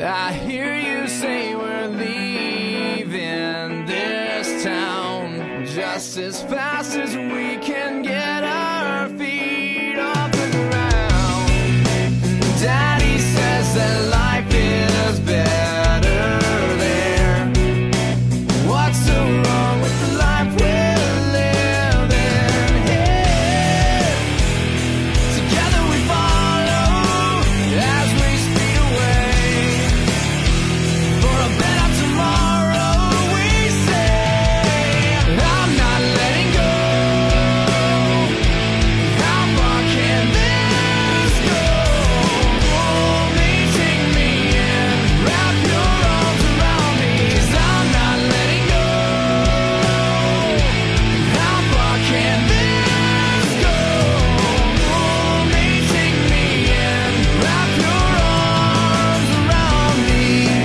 I hear you say we're leaving this town just as fast as we can get our feet off the ground. Daddy says that life is better there. What's so wrong with the life we're living here? Together we follow as we speed away for a better tomorrow. We say, I'm not letting go. How far can this go? Hold me, take me in, wrap your arms around me, 'cause I'm not letting go. How far can this go? Hold me, take me in, wrap your arms around me.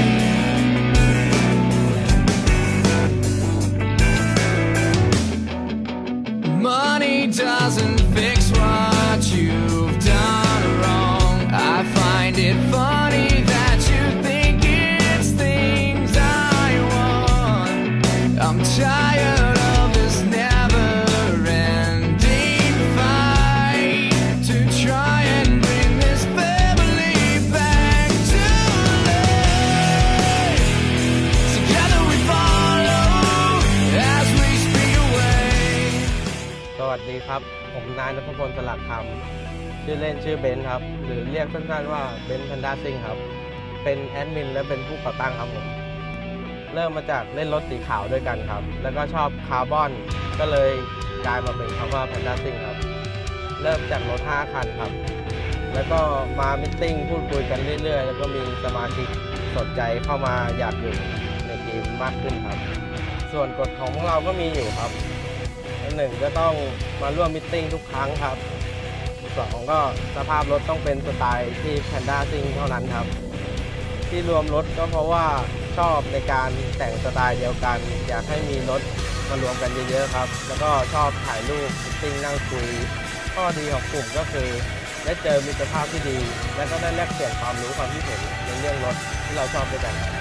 Money doesn't fix what you've done wrong. I find it funny that you think it's things I want. I'm tired of this never-ending fight to try and bring this family back to life. Together we follow as we speed away. สวัสดีครับผมนายณัฐพล สลักคำชื่อเล่นชื่อเบนซ์ครับหรือเรียกสั้นๆว่าเบนซ์แพนด้าซิ่งครับเป็นแอดมินและเป็นผู้ก่อตั้งครับผมเริ่มมาจากเล่นรถสีขาวด้วยกันครับแล้วก็ชอบคาร์บอนก็เลยกลายมาเป็นคำว่าแพนด้าซิ่งครับเริ่มจากรถ5คันครับแล้วก็มามิทติ้งพูดคุยกันเรื่อยๆแล้วก็มีสมาชิกสนใจเข้ามาอยากอยู่ในทีมมากขึ้นครับส่วนกฎของพวกเราก็มีอยู่ครับหนึ่งก็ต้องมาร่วมมิทติ้งทุกครั้งครับสองก็สภาพรถต้องเป็นสไตล์ที่แพนด้าซิ่งเท่านั้นครับที่รวมรถก็เพราะว่าชอบในการแต่งสไตล์เดียวกันอยากให้มีรถมารวมกันเยอะๆครับแล้วก็ชอบถ่ายรูปมิทติ้งนั่งคุยข้อดีของกลุ่มก็คือได้เจอมิตรภาพที่ดีและก็ได้แลกเปลี่ยนความรู้ความคิดเห็นในเรื่องรถที่เราชอบด้วยกันครับ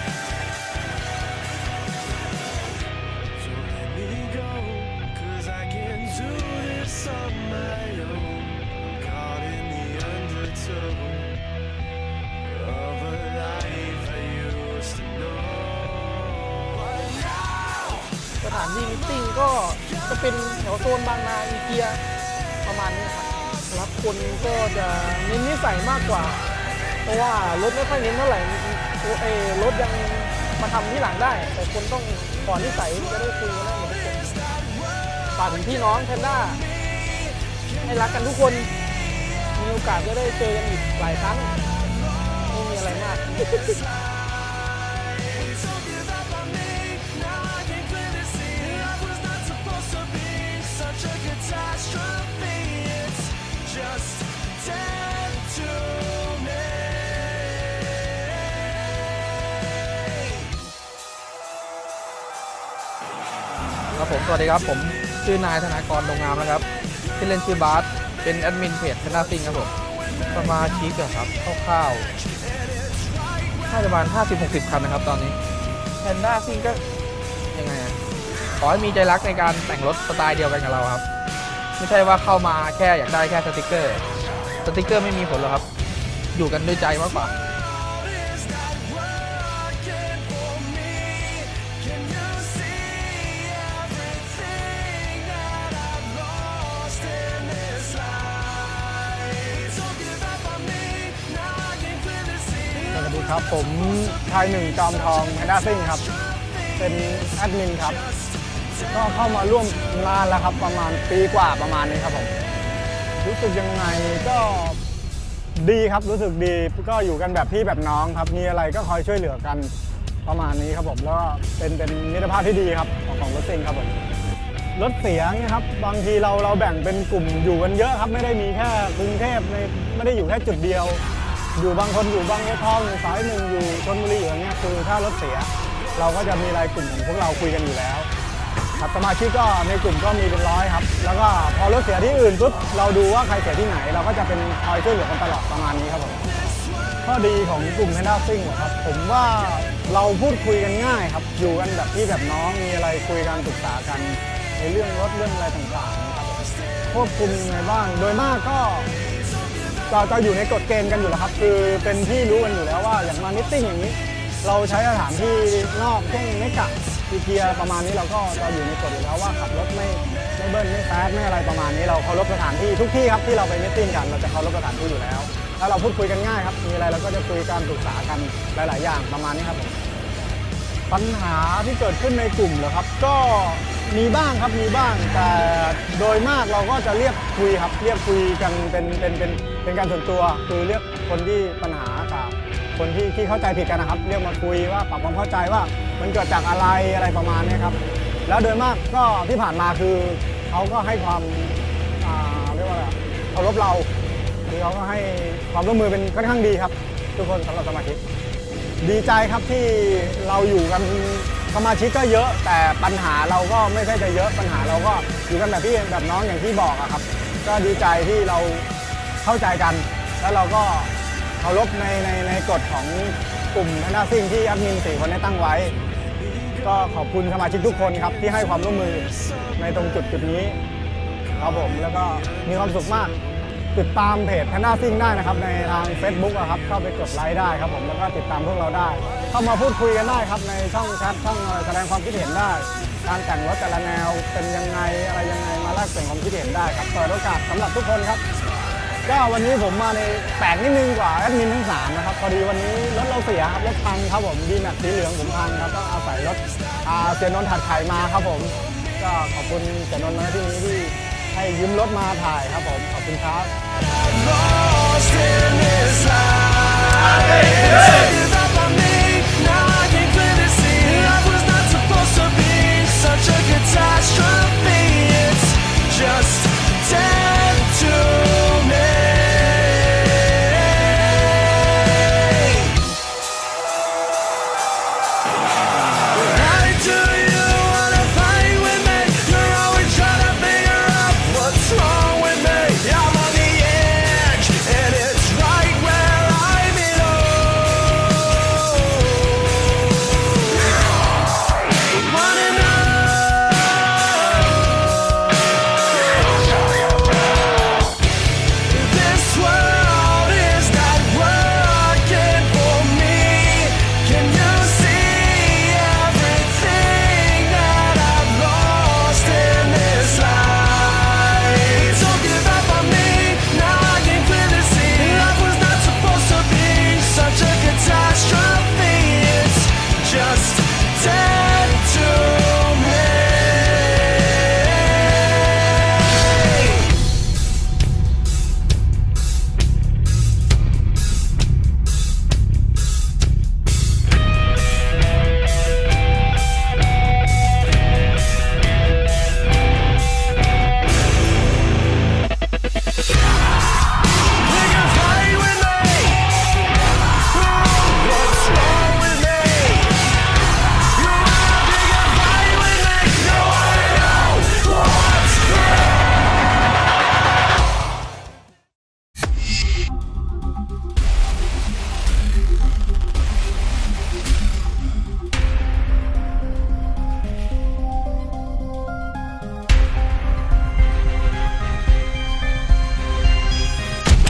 สถานที่มิทติ้งก็จะเป็นแถวโซนบางนาอีเกียประมาณนี้ครับรับคนก็จะเน้นนิสัยมากกว่าเพราะว่ารถไม่ค่อยเน้นเท่าไหร่รถยังมาทำที่หลังได้แต่คนต้องก่อนนิสัยจะได้คุยกันได้หมดทุกคนฝากถึงพี่น้องแพนด้าให้รักกันทุกคนมีโอกาสจะได้เจอกันอีกหลายครั้งไม่มีอะไรมากครับผมสวัสดีครับผมชื่อนายธนากร ดงงามนะครับที่เล่นชื่อบาสเป็นแอดมินเพจแพนด้าซิ่งครับผมสมาชิกครับคร่าวๆน่าจะประมาณ 50-60 คันนะครับตอนนี้แพนด้าซิ่งก็ยังไงขอให้มีใจรักในการแต่งรถสไตล์เดียวกันกับเราครับไม่ใช่ว่าเข้ามาแค่อยากได้แค่สติกเกอร์ไม่มีผลหรอกครับอยู่กันด้วยใจมากกว่าสวัสดีครับผมชายหนึ่งจอมทองแพนด้าซิ่งครับเป็นแอดมินครับก็เข้ามาร่วมงานแล้วครับประมาณปีกว่าประมาณนี้ครับผมรู้สึกยังไงก็ดีครับรู้สึกดีก็อยู่กันแบบพี่แบบน้องครับมีอะไรก็คอยช่วยเหลือกันประมาณนี้ครับผมแล้วก็เป็นมิตรภาพที่ดีครับของรถซิ่งครับผมรถเสียเนี่ยครับบางทีเราแบ่งเป็นกลุ่มอยู่กันเยอะครับไม่ได้มีแค่กรุงเทพไม่ได้อยู่แค่จุดเดียวอยู่บางคนอยู่บางบัวทองสายหนึ่งอยู่ชลบุรีอย่างเงี้ยคือถ้ารถเสียเราก็จะมีรายกลุ่มของพวกเราคุยกันอยู่แล้วครับสมาชิกก็ในกลุ่มก็มีเป็น100ครับแล้วก็พอรถเสียที่อื่นปุ๊บเราดูว่าใครเสียที่ไหนเราก็จะเป็นคอยช่วยเหลือกันตลอดประมาณนี้ครับผมข้อดีของกลุ่ม Panda Sing เหรอครับผมว่าเราพูดคุยกันง่ายครับอยู่กันแบบพี่แบบน้องมีอะไรคุยกันปรึกษากันในเรื่องรถเรื่องอะไรต่างๆนะครับควบคุมยังไงบ้างโดยมากก็จะอยู่ในกฎเกณฑ์กันอยู่แล้วครับคือเป็นที่รู้กันอยู่แล้วว่าอย่างมามิทติ้งอย่างนี้เราใช้สถานที่นอกเช่นเมกะทีเทียประมาณนี้เราก็จะอยู่ในกฎอยู่แล้วว่าขับรถไม่เบิ้ลไม่แฟร์ไม่อะไรประมาณนี้เราเคารพสถานที่ทุกที่ครับที่เราไปมิทติ้งกันเราจะเคารพสถานที่อยู่แล้วแล้วเราพูดคุยกันง่ายครับมีอะไรเราก็จะคุยกันปรึกษากันหลายๆอย่างประมาณนี้ครับผมปัญหาที่เกิดขึ้นในกลุ่มเหรอครับก็มีบ้างครับมีบ้างแต่โดยมากเราก็จะเรียกคุยครับเรียกคุยกันเป็นการส่วนตัวคือเรียกคนที่ปัญหากับคนที่เข้าใจผิดกันนะครับเรียกมาคุยว่าปรับความเข้าใจว่ามันเกิดจากอะไรประมาณนี้ครับแล้วโดยมากก็ที่ผ่านมาคือเขาก็ให้ความเรียกว่าเคารพเราคือเขาก็ให้ความร่วมมือเป็นค่อนข้างดีครับทุกคนสำหรับสมาชิกดีใจครับที่เราอยู่กันสมาชิกก็เยอะแต่ปัญหาเราก็ไม่ใช่จะเยอะปัญหาเราก็อยู่กันแบบพี่แบบน้องอย่างที่บอกครับก็ดีใจที่เราเข้าใจกันแล้วเราก็เคารพในกฎของกลุ่มPanda Singที่แอดมิน4 คนได้ตั้งไว้ก็ขอบคุณสมาชิกทุกคนครับที่ให้ความร่วมมือในตรงจุดนี้ครับผมแล้วก็มีความสุขมากติดตามเพจPanda Singได้นะครับในทาง Facebook ครับเข้าไปกดไลค์ได้ครับผมแล้วก็ติดตามพวกเราได้เข้ามาพูดคุยกันได้ครับในช่องแชทช่องแสดงความคิดเห็นได้การแต่งรถแต่ละแนวเป็นยังไงอะไรยังไงมาแลกเปลี่ยนความคิดเห็นได้ครับเปิดโอกาสสำหรับทุกคนครับก็วันนี้ผมมาในแปลกนิดนึงกว่าแอดมินทั้ง3นะครับพอดีวันนี้รถเราเสียครับรถพังครับผมดีแม็กสีเหลืองผมพังครับก็อาศัยรถเสียนนท์ถัดไข่มาครับผมก็ขอบคุณเสียนนท์นะที่นี้ที่ให้ยืมรถมาถ่ายครับผมขอบคุณครับ